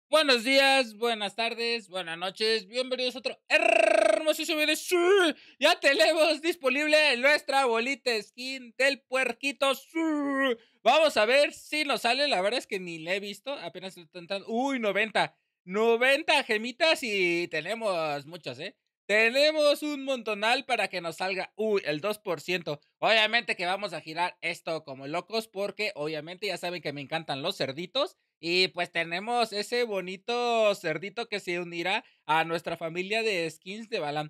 Buenos días, buenas tardes, buenas noches, bienvenidos a otro hermosísimo video. ¡Sí! Ya tenemos disponible nuestra bolita skin del puerquito. ¡Sí! Vamos a ver si nos sale, la verdad es que ni la he visto, apenas estoy tentando. ¡Uy, 90 gemitas y tenemos muchas, ¿eh? Tenemos un montonal para que nos salga, uy, el 2%. Obviamente que vamos a girar esto como locos porque obviamente ya saben que me encantan los cerditos. Y pues tenemos ese bonito cerdito que se unirá a nuestra familia de skins de Balan.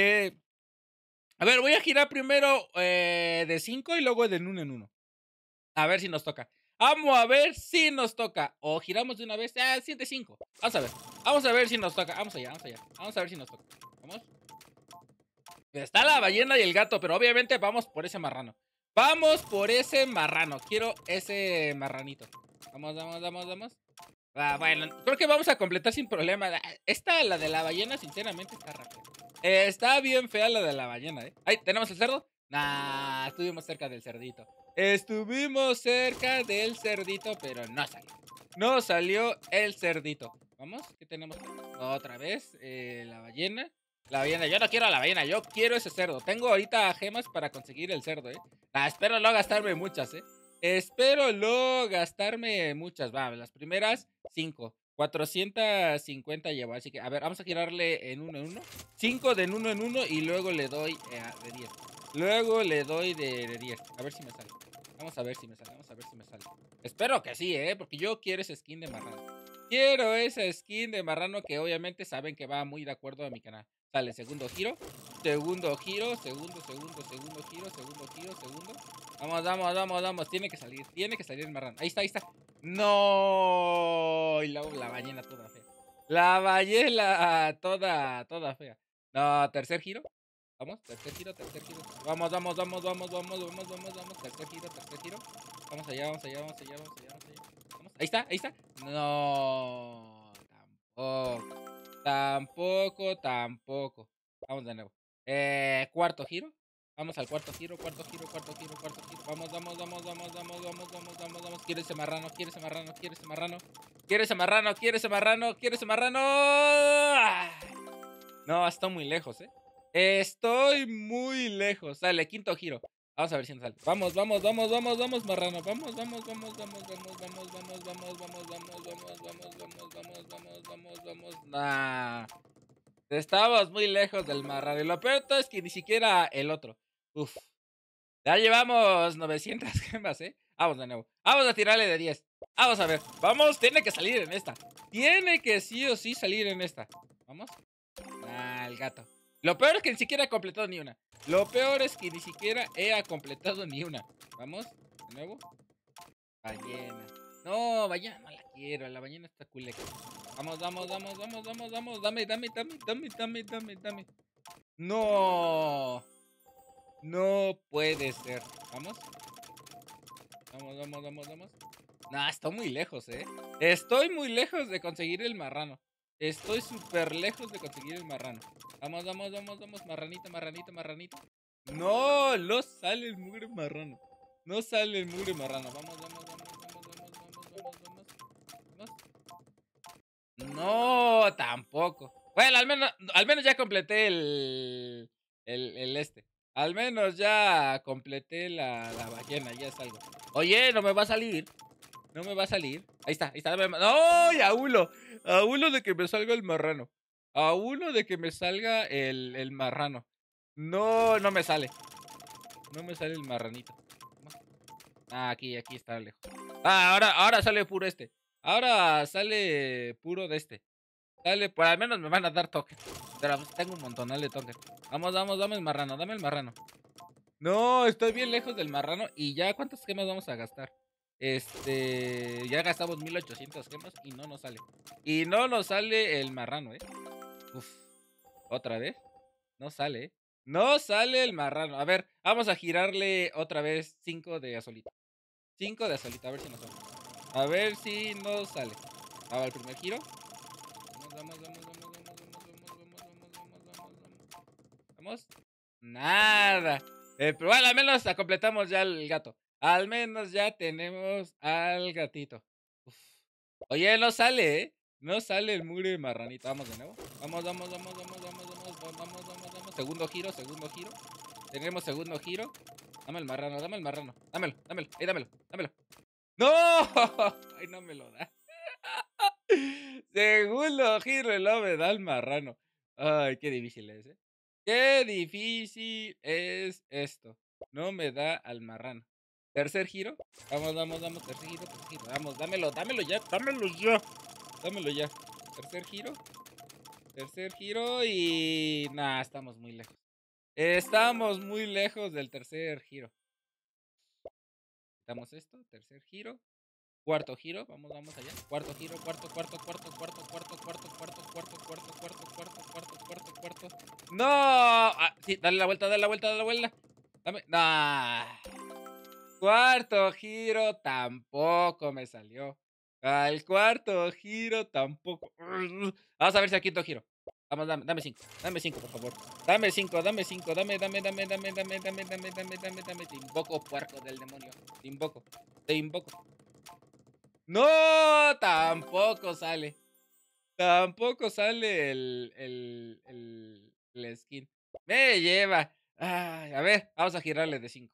A ver, voy a girar primero de 5 y luego de uno en uno. A ver si nos toca. Vamos a ver si nos toca. O giramos de una vez. Ah, 5. Vamos a ver. Vamos a ver si nos toca. Vamos allá, vamos allá. Vamos a ver si nos toca. Vamos. Está la ballena y el gato, pero obviamente vamos por ese marrano. Vamos por ese marrano. Quiero ese marranito. Vamos, vamos, vamos, vamos. Bueno, creo que vamos a completar sin problema. Esta, la de la ballena, sinceramente está rápida. Está bien fea la de la ballena, ¿eh? Ay, ¿tenemos el cerdo? Nah, estuvimos cerca del cerdito. Estuvimos cerca del cerdito, pero no salió. No salió el cerdito. ¿Vamos? ¿Qué tenemos? Otra vez, la ballena. La ballena, yo no quiero a la ballena, yo quiero ese cerdo. Tengo ahorita gemas para conseguir el cerdo, ¿eh? Espero no gastarme muchas, ¿eh? Espero luego gastarme muchas. Va, las primeras 5. 450 llevo. Así que, a ver, vamos a girarle en uno en uno. 5 de en uno en uno y luego le doy de 10. Luego le doy de 10. A ver si me sale. Vamos a ver si me sale. Vamos a ver si me sale. Espero que sí, porque yo quiero ese skin de marrano. Quiero esa skin de marrano que obviamente saben que va muy de acuerdo a mi canal. Sale, segundo giro. Segundo giro. Segundo giro. Segundo giro. Segundo. Vamos, vamos, vamos, vamos. Tiene que salir el marrano. Ahí está, ahí está. No. Y luego la ballena toda fea. La ballena toda fea. No, tercer giro. Vamos, tercer giro, tercer giro. Vamos, vamos, vamos, vamos, vamos, vamos, vamos, vamos. Tercer giro, tercer giro. Vamos allá, vamos allá, vamos allá, vamos allá, vamos allá. Vamos. Ahí está, ahí está. No, tampoco. Tampoco, tampoco. Vamos de nuevo. Cuarto giro. Vamos al cuarto giro, cuarto giro, cuarto giro, cuarto giro. Vamos, vamos, vamos, vamos, vamos, vamos, vamos, vamos, vamos. Quiere ese marrano, quiere ese marrano, quiere ese marrano. Quiere ese marrano, quiere ese marrano, quiere ese marrano. No, está muy lejos, ¿eh? Estoy muy lejos. Sale, quinto giro. Vamos a ver si nos sale. Vamos, vamos, vamos, vamos, vamos, marrano. Vamos, vamos, vamos, vamos, vamos, vamos, vamos, vamos, vamos, vamos, vamos, vamos, vamos, vamos, vamos, vamos, vamos. Nah. Estábamos muy lejos del marrano. Y lo peor de todo es que ni siquiera el otro. Uf. Ya llevamos 900 gemas, ¿eh? Vamos de nuevo. Vamos a tirarle de 10. Vamos a ver. Vamos, tiene que salir en esta. Tiene que sí o sí salir en esta. Vamos. Ah, el gato. Lo peor es que ni siquiera he completado ni una. Lo peor es que ni siquiera he completado ni una. Vamos, de nuevo. Ballena. No, ballena no la quiero. La ballena está culeca. Vamos, vamos, vamos, vamos, vamos, vamos. Dame, dame, dame, dame, dame, dame, dame. No. No puede ser. Vamos. Vamos, vamos, vamos, vamos. Nah, estoy muy lejos, ¿eh? Estoy muy lejos de conseguir el marrano. Estoy súper lejos de conseguir el marrano. Vamos, vamos, vamos, vamos. Marranito, marranito, marranito. No, no sale el mugre marrano. No sale el mugre marrano. Vamos, vamos, vamos, vamos, vamos, vamos, vamos, vamos. Vamos. No, tampoco. Bueno, al menos ya completé el este. Al menos ya completé la ballena, ya es algo. Oye, no me va a salir. No me va a salir. Ahí está, ahí está. ¡No! Y a uno de que me salga el marrano. A uno de que me salga el marrano. No, no me sale. No me sale el marranito. Ah, aquí está lejos. Ah, ahora sale puro este. Ahora sale puro de este. Sale, pues al menos me van a dar token. Pero pues, tengo un montonal de token. Vamos, vamos, dame el marrano, dame el marrano. No, estoy bien lejos del marrano. ¿Y ya cuántas gemas vamos a gastar? Ya gastamos 1800 gemas y no nos sale. Y no nos sale el marrano, ¿eh? Uf, ¿otra vez? No sale, ¿eh? No sale el marrano. A ver, vamos a girarle otra vez 5 de azulita. 5 de azulita, a ver si nos sale. A ver si nos sale. Ahora el primer giro. Vamos, vamos, vamos, vamos, vamos, vamos, vamos, vamos, vamos, vamos, vamos. ¿Vamos? Nada. Pero bueno, al menos completamos ya el gato. Al menos ya tenemos al gatito. Uf. Oye, no sale, ¿eh? No sale el mugre marranito. Vamos de nuevo. Vamos. Segundo giro. Tenemos segundo giro. Dame el marrano. Dámelo. Ahí, dámelo. ¡No! Ay, no me lo da. Segundo giro y no me da el marrano. Ay, qué difícil es, ¿eh? Qué difícil es esto. No me da al marrano. Tercer giro. Vamos. Tercer giro. Vamos, dámelo ya. Dámelo ya. Tercer giro y... Nah, estamos muy lejos. Estamos muy lejos del tercer giro. Quitamos esto. Tercer giro. Cuarto giro, vamos allá. Cuarto giro, cuarto. ¡No! Ah, sí, dale la vuelta. Dame. ¡Nah! Cuarto giro tampoco me salió. Al cuarto giro tampoco. Vamos a ver si al quinto giro. Vamos, dame 5. Dame 5, por favor. Dame 5. Dame. Te invoco, puerco del demonio. Te invoco. ¡No! Tampoco sale. Tampoco sale el skin. Me lleva. Ay, a ver, vamos a girarle de 5.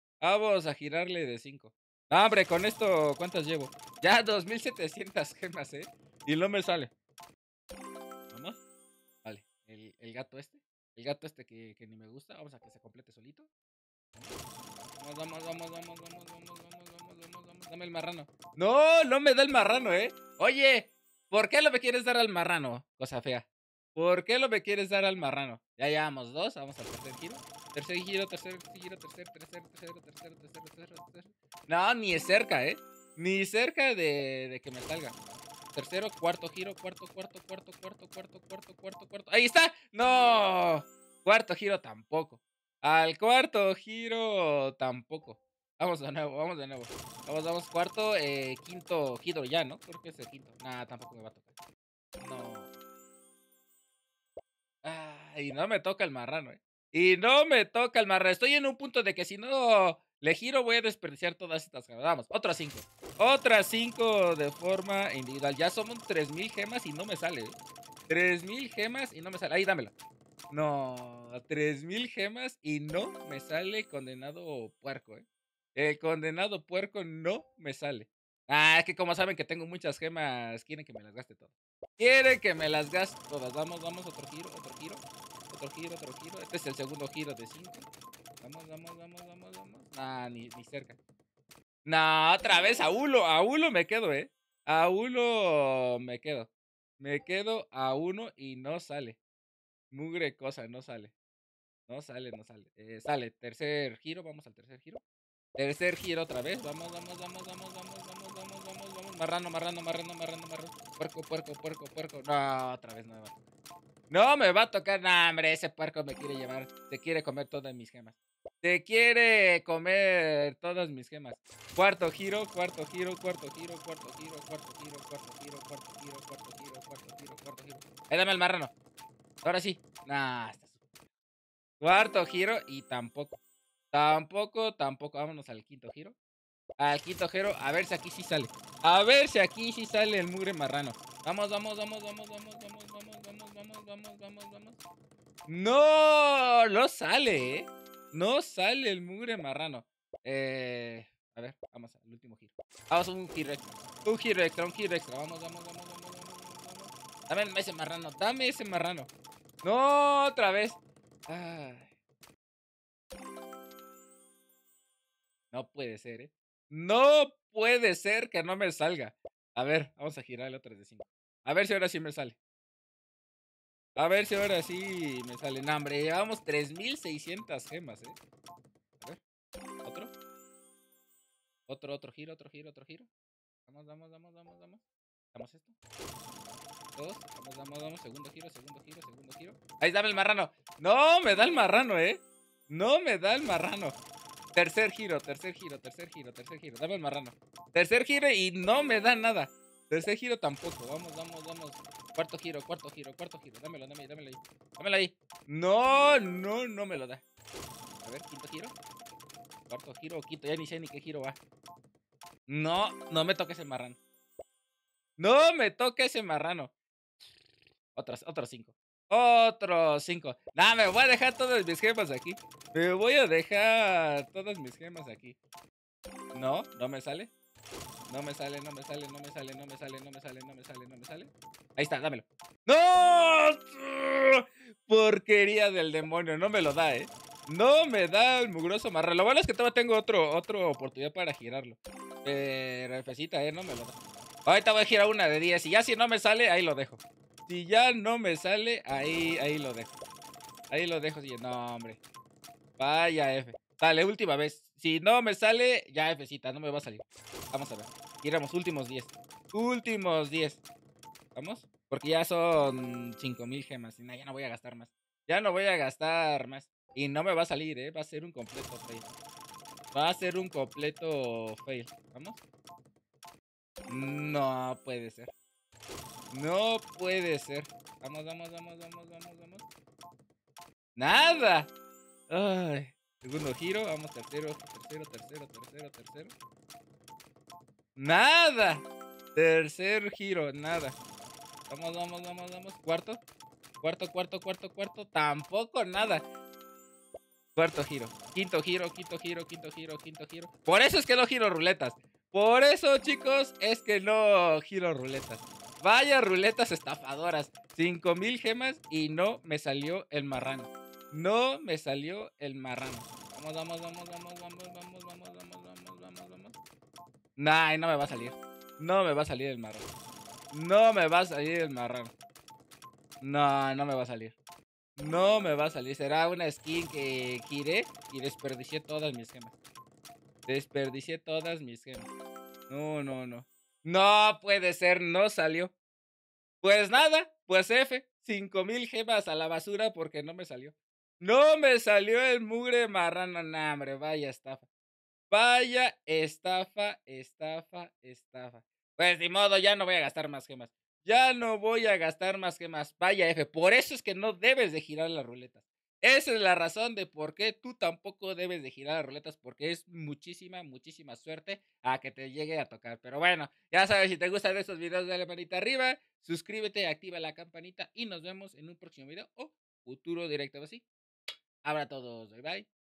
Hombre, con esto, ¿cuántas llevo? Ya 2700 gemas, ¿eh? Y no me sale. ¿Vamos? Vale, el gato este. El gato este que ni me gusta. Vamos a que se complete solito. Vamos. Dame el marrano. No me da el marrano, ¿eh? Oye, ¿por qué lo me quieres dar al marrano? Cosa fea. ¿Por qué lo me quieres dar al marrano? Ya llevamos 2. Vamos al tercer giro. Tercer giro. No, ni es cerca, ¿eh? Ni cerca de que me salga. Tercero, cuarto giro. Cuarto. ¡Ahí está! ¡No! Cuarto giro tampoco. Al cuarto giro tampoco. Vamos de nuevo. Vamos, cuarto, quinto giro ya, ¿no? Creo que es el quinto. Nah, tampoco me va a tocar. No. Ay, no me toca el marrano, ¿eh? Y no me toca el marrano. Estoy en un punto de que si no le giro voy a desperdiciar todas estas gemas. Vamos, otras 5. Otras 5 de forma individual. Ya somos 3000 gemas y no me sale, ¿eh? 3000 gemas y no me sale. Ahí, dámela. No, 3000 gemas y no me sale condenado puerco, ¿eh? El condenado puerco no me sale. Ah, es que como saben que tengo muchas gemas, quieren que me las gaste todas. Vamos, otro giro. Este es el segundo giro de 5. Vamos. Ah, ni cerca. No, otra vez a uno me quedo, ¿eh? A uno me quedo. Me quedo a uno y no sale. Mugre cosa, no sale. No sale. Sale, tercer giro, vamos al tercer giro. Tercer giro otra vez. Vamos. Marrano. Puerco. No, otra vez no me va a tocar. No me va a tocar. No, hombre, ese puerco me quiere llevar. Se quiere comer todas mis gemas. Cuarto giro. Ahí dame el marrano. Ahora sí. Nah, está súper. Cuarto giro y tampoco. Vámonos al quinto giro. A ver si aquí sí sale. El mugre marrano. Vamos. No sale, ¿eh? No sale el mugre marrano. A ver, vamos al último giro. Vamos a un giro extra. Un giro extra. Vamos. Dame ese marrano. No, otra vez. Ay. No puede ser, ¿eh? No puede ser que no me salga. A ver, vamos a girarle otras de 5. A ver si ahora sí me sale. No, hombre, llevamos 3600 gemas, ¿eh? A ver, otro giro. Vamos. Damos esto. 2. Vamos. Segundo giro. Ahí, dame el marrano. No me da el marrano, ¿eh? No me da el marrano. Tercer giro. Dame el marrano. Tercer giro y no me da nada. Tercer giro tampoco. Vamos. Cuarto giro. Dámelo ahí. No me lo da. A ver, quinto giro. Cuarto giro o quinto. Ya ni sé ni qué giro va. No me toques el marrano. No me toca ese marrano. Otros 5. Otros 5. Nah, me voy a dejar todas mis gemas aquí. Me voy a dejar todas mis gemas aquí. No, no me sale. No me sale, no me sale, no me sale, no me sale, no me sale, no me sale, no me sale. Ahí está, dámelo. ¡No! Porquería del demonio, no me lo da, ¿eh? No me da el mugroso marrano. Lo bueno es que todavía tengo otra oportunidad para girarlo. Pero Fecita, no me lo da. Ahorita voy a girar una de 10. Y ya si no me sale, ahí lo dejo. Si ya no me sale, ahí lo dejo. Ahí lo dejo. No, hombre. Vaya F. Dale, última vez. Si no me sale, ya Fcita, no me va a salir. Vamos a ver. Giramos últimos 10. Últimos 10. ¿Vamos? Porque ya son 5000 gemas. Y ya no voy a gastar más. Ya no voy a gastar más. Y no me va a salir, ¿eh? Va a ser un completo fail. Va a ser un completo fail. ¿Vamos? No puede ser. No puede ser. Vamos, vamos, vamos, vamos, vamos, vamos. ¡Nada! Ay. Segundo giro, vamos, tercero. ¡Nada! Tercer giro, nada. Vamos, vamos, vamos, vamos. Cuarto. Tampoco nada. Cuarto giro. Quinto giro. Por eso es que no giro ruletas. Por eso, chicos, es que no giro ruletas. Vaya ruletas estafadoras. 5000 gemas y no me salió el marrano. No me salió el marrano. Vamos, vamos, vamos, vamos, vamos, vamos, vamos, vamos, vamos, vamos, vamos. Nah, no me va a salir. No me va a salir el marrano. No me va a salir el marrano. No, no me va a salir. No me va a salir. Será una skin que giré y desperdicié todas mis gemas. Desperdicié todas mis gemas. No, no, no. No puede ser, no salió. Pues nada, pues F. 5000 gemas a la basura porque no me salió. No me salió el mugre marrano. Nah, hombre, vaya estafa. Vaya estafa. Pues ni modo, ya no voy a gastar más gemas. Ya no voy a gastar más gemas. Vaya F. Por eso es que no debes de girar las ruletas. Esa es la razón de por qué tú tampoco debes de girar las ruletas, porque es muchísima suerte a que te llegue a tocar. Pero bueno, ya sabes, si te gustan estos videos, dale manita arriba, suscríbete, activa la campanita y nos vemos en un próximo video o futuro directo así. Abra a todos, bye bye.